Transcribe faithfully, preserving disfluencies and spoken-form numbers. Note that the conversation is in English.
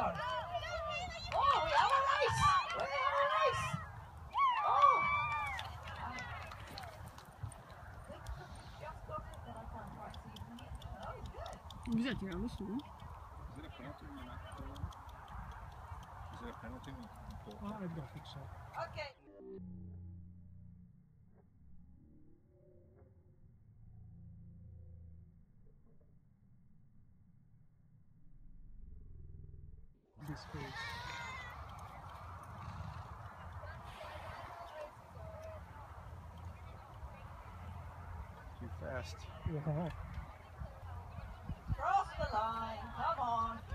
gone. Oh, we have a race. We have a race. Oh. Just got it, then I can't quite see from here. Oh, it's good. Vous êtes là, monsieur. Is it a penalty when you're not pulling? Is it a penalty when you pull? Ah, I don't think so. Okay. This face. Too fast. Yeah. Cross the line. Come on.